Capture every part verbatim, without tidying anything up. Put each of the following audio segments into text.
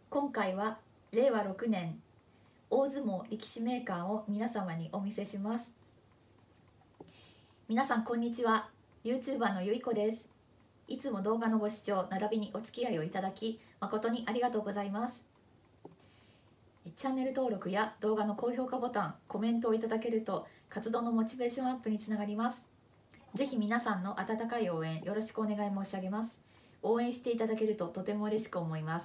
今回はれいわろくねん大相撲力士名鑑を皆様にお見せします。皆さんこんにちは。 YouTuber のゆいこです。いつも動画のご視聴並びにお付き合いをいただき誠にありがとうございます。チャンネル登録や動画の高評価ボタン、コメントをいただけると活動のモチベーションアップにつながります。ぜひ皆さんの温かい応援よろしくお願い申し上げます。応援していただけるととても嬉しく思います。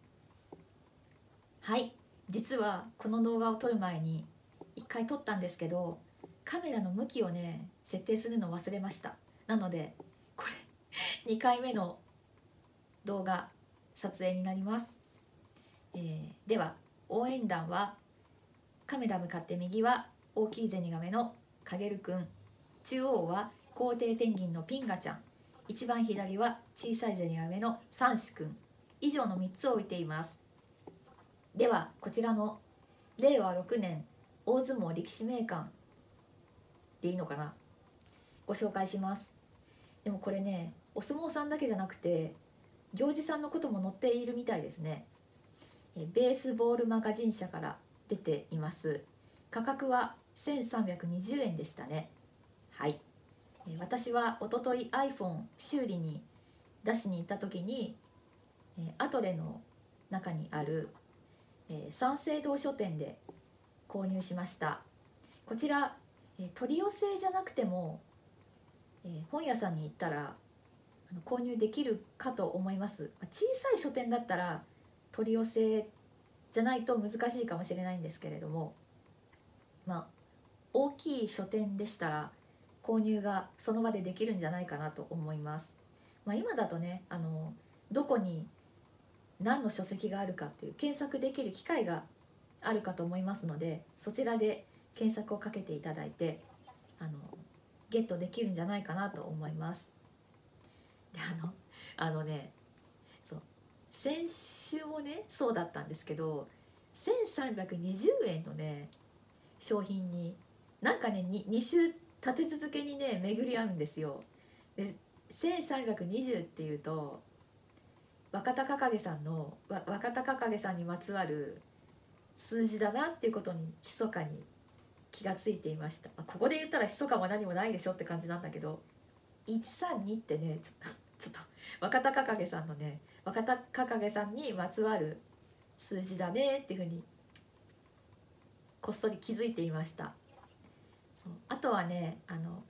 はい、実はこの動画を撮る前にいっかい撮ったんですけど、カメラの向きをね設定するのを忘れました。なのでこれにかいめの動画撮影になります。えー、では応援団はカメラ向かって右は大きいゼニガメのかげるくん、中央は皇帝ペンギンのピンガちゃん、一番左は小さいゼニガメのサンシくん、以上のみっつを置いています。ではこちらのれいわろくねん大相撲力士名鑑でいいのかな、ご紹介します。でもこれね、お相撲さんだけじゃなくて行司さんのことも載っているみたいですね。ベースボールマガジン社から出ています。価格はせんさんびゃくにじゅうえんでしたね。はい、私はおととい iPhone 修理に出しに行った時にアトレの中にある三省堂書店で購入しました。こちら取り寄せじゃなくても本屋さんに行ったら購入できるかと思います。小さい書店だったら取り寄せじゃないと難しいかもしれないんですけれども、まあ大きい書店でしたら購入がその場でできるんじゃないかなと思います。まあ、今だとね、あのどこに何の書籍があるかっていう検索できる機会があるかと思いますので、そちらで検索をかけていただいてあのゲットできるんじゃないかなと思います。であのあのねそう先週もねそうだったんですけど、せんさんびゃくにじゅうえんのね商品になんかね に, に週立て続けにね巡り合うんですよ。でせんさんびゃくにじゅうっていうと若田かげさんの若田かげさんにまつわる数字だなっていうことに密かに気がついていました。ここで言ったら密かも何もないでしょって感じなんだけど、いちさんにってねちょっとちょっと若田かげさんのね若田かげさんにまつわる数字だねっていうふうにこっそり気づいていました。そうあとはね、あの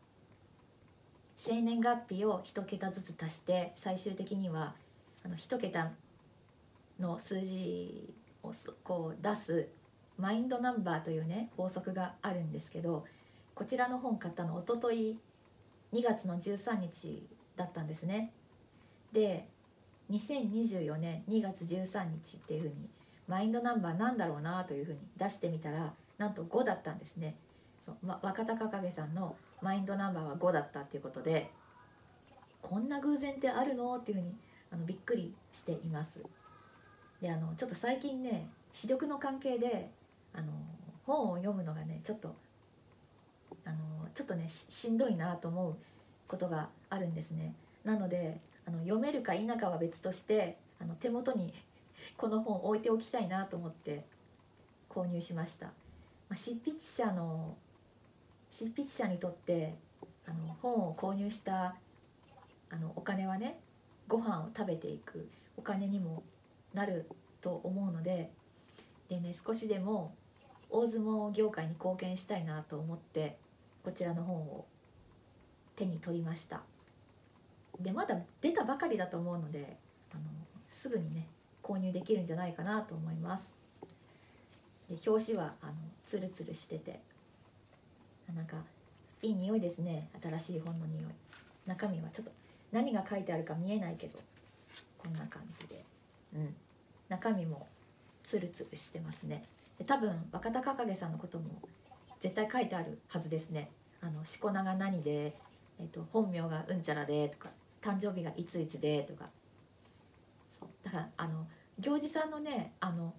生年月日をいち桁ずつ足して最終的にはあのいち桁の数字をこう出すマインドナンバーというね法則があるんですけど、こちらの本買ったのおとといにがつのじゅうさんにちだったんですね。でにせんにじゅうよねんにがつじゅうさんにちっていうふうにマインドナンバーなんだろうなというふうに出してみたらなんとごだったんですね。そう、ま、若田かげさんのマインドナンバーはごだったっていうことで、こんな偶然ってあるのっていうふうにあのびっくりしています。であのちょっと最近ね視力の関係であの本を読むのがねちょっとあのちょっとね し, しんどいなと思うことがあるんですね。なのであの読めるか否かは別としてあの手元にこの本を置いておきたいなと思って購入しました。まあ、執筆者の執筆者にとってあの本を購入したあのお金はねご飯を食べていくお金にもなると思うので、でね少しでも大相撲業界に貢献したいなと思ってこちらの本を手に取りました。でまだ出たばかりだと思うのであのすぐにね購入できるんじゃないかなと思います。で表紙はあのツルツルしててなんかいい匂いですね。新しい本の匂い。中身はちょっと何が書いてあるか見えないけどこんな感じで、うん、中身もツルツルしてますね。で多分若田かげさんのことも絶対書いてあるはずですね。あのしこ名が何で、えっと、本名がうんちゃらでとか誕生日がいついつでとか、そうだからあの行司さんのねあの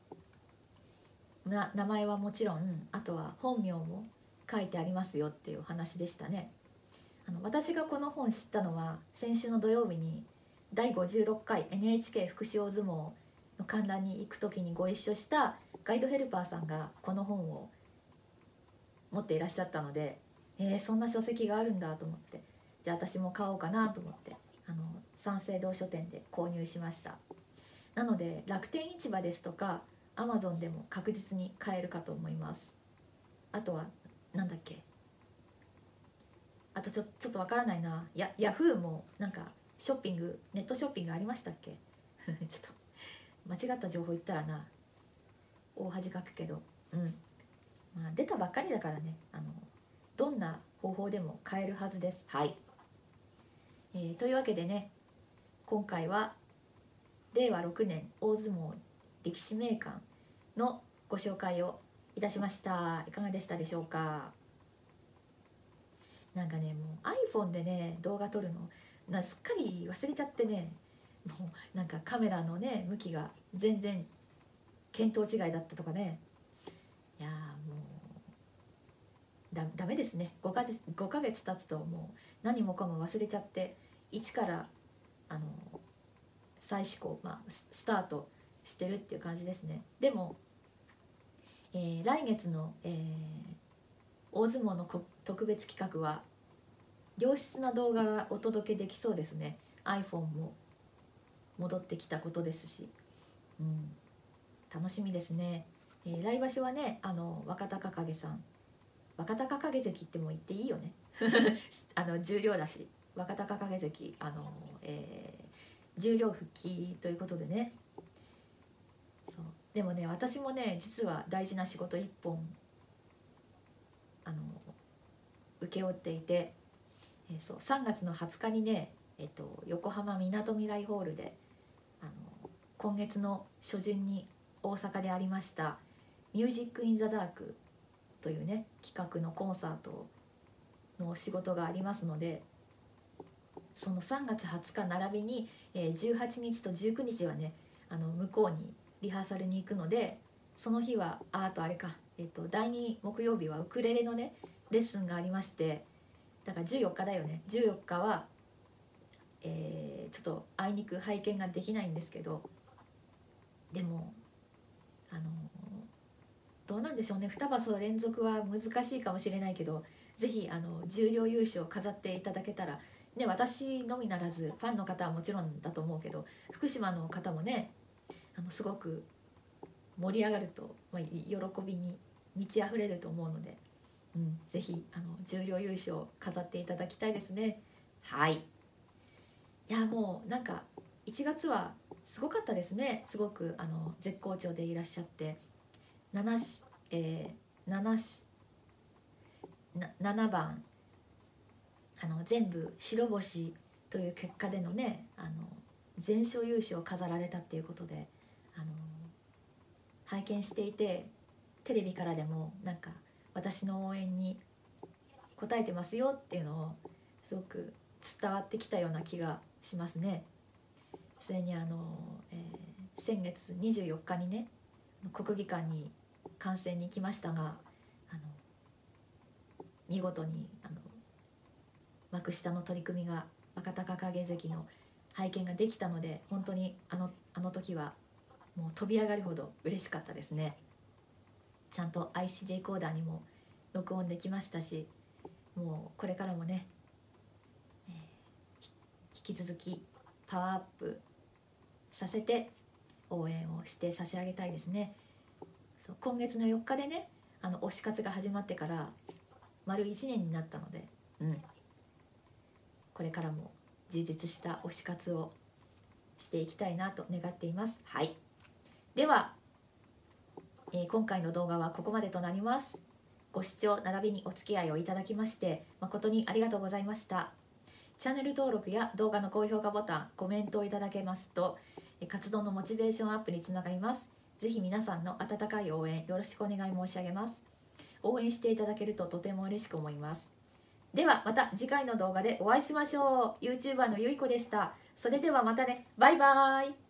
な名前はもちろんあとは本名も書いてありますよっていうお話でしたね。あの私がこの本知ったのは先週の土曜日にだいごじゅうろっかい エヌエイチケー 福祉大相撲のの観覧に行く時にご一緒したガイドヘルパーさんがこの本を持っていらっしゃったので、えー、そんな書籍があるんだと思って、じゃあ私も買おうかなと思ってあの三省堂書店で購入しました。なので楽天市場ですとかアマゾンでも確実に買えるかと思います。あとはなんだっけ、あとちょちょっとわからないな、やヤフーもなんかショッピング、ネットショッピングありましたっけちょっと間違った情報言ったらな大恥かくけど、うん、まあ、出たばっかりだからね、あのどんな方法でも買えるはずです。はい、えー、というわけでね、今回はれいわろくねん大相撲力士名鑑のご紹介をいたしました。いかがでしたでしょうか。なんかね、もう iPhone でね動画撮るのなすっかり忘れちゃってね、もうなんかカメラのね向きが全然見当違いだったとかね、いやもうだダメですね。ごかげつごかげつ経つともう何もかも忘れちゃって、一からあの再試行、まあ、スタートしてるっていう感じですね。でも、えー、来月の、えー、大相撲の特別企画は良質な動画がお届けできそうですね。 iPhone も戻ってきたことですし、うん、楽しみですね。えー、来場所はね、あの若隆景さん、若隆景関っても言っていいよねあの重量だし、若隆景関、あの、えー重量復帰ということでね。そうでもね、私もね実は大事な仕事一本あの請け負っていて、えー、そうさんがつのはつかにね、えっと、横浜みなとみらいホールであの今月の初旬に大阪でありました「ミュージック・イン・ザ・ダーク」というね企画のコンサートの仕事がありますので、そのさんがつはつか並びに、えー、じゅうはちにちとじゅうくにちはねあの向こうにリハーサルに行くので、その日はああとあれか、えー、とだいに木曜日はウクレレのねレッスンがありまして、だからじゅうよっかだよね。じゅうよっかは、えー、ちょっとあいにく拝見ができないんですけど、でもあのどうなんでしょうね、に場所連続は難しいかもしれないけど、ぜひあの重量優勝を飾っていただけたらね、私のみならずファンの方はもちろんだと思うけど、福島の方もねあのすごく盛り上がると、まあ、喜びに満ち溢れると思うので、うん、ぜひあの重量優勝を飾っていただきたいですね。はい、いやもうなんかいちがつはすごかったですね。すごくあの絶好調でいらっしゃって、ななし、えー、ななしなななばんあの全部白星という結果でのね、あの全勝優勝を飾られたっていうことで、あの拝見していて、テレビからでもなんか私の応援に応えてますよっていうのをすごく伝わってきたような気がしますね。それにあの、えー、先月にじゅうよっかにね国技館に観戦に来ましたが、あの見事にあの幕下の取り組みが若隆景関の拝見ができたので、本当にあのあの時はもう飛び上がるほど嬉しかったですね。ちゃんと アイシー レコーダーにも録音できましたし、もうこれからもね、えー、引き続きパワーアップさせて応援をして差し上げたいですね。そう今月のよっかでね、あの推し活が始まってから丸いちねんになったので、うん、これからも充実した推し活をしていきたいなと願っています。はい、では、えー、今回の動画はここまでとなります。ご視聴並びにお付き合いをいただきまして誠にありがとうございました。チャンネル登録や動画の高評価ボタン、コメントをいただけますと活動のモチベーションアップにつながります。ぜひ皆さんの温かい応援よろしくお願い申し上げます。応援していただけるととても嬉しく思います。ではまた次回の動画でお会いしましょう。 YouTuber のゆいこでした。それではまたね。バイバーイ。